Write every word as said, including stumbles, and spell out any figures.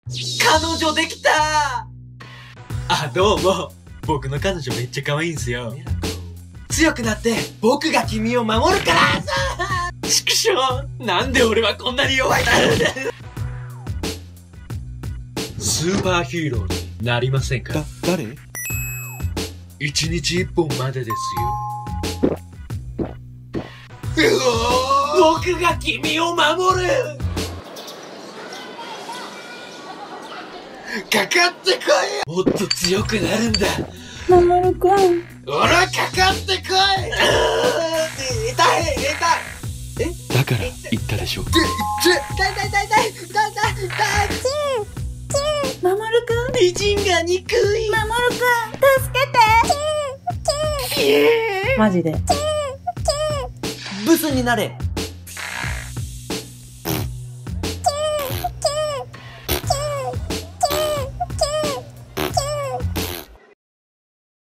彼女できた。あ、どうも。僕の彼女めっちゃ可愛いんすよ。強くなって僕が君を守るからさ。ちくしょう、なんで俺はこんなに弱いんだ。スーパーヒーローになりませんか？ だ、誰？ 一日一本までですよ。僕が君を守る。かかってこい。もっと強くなるんだ。 まもるくん。 ほら、かかってこい。痛い、痛い。え？ だから言ったでしょ。 痛い、痛い、痛い、痛い、痛い、痛い、痛い。 まもるくん。 美人が憎い。 まもるくん、助けて。マジで。 ブスになれ。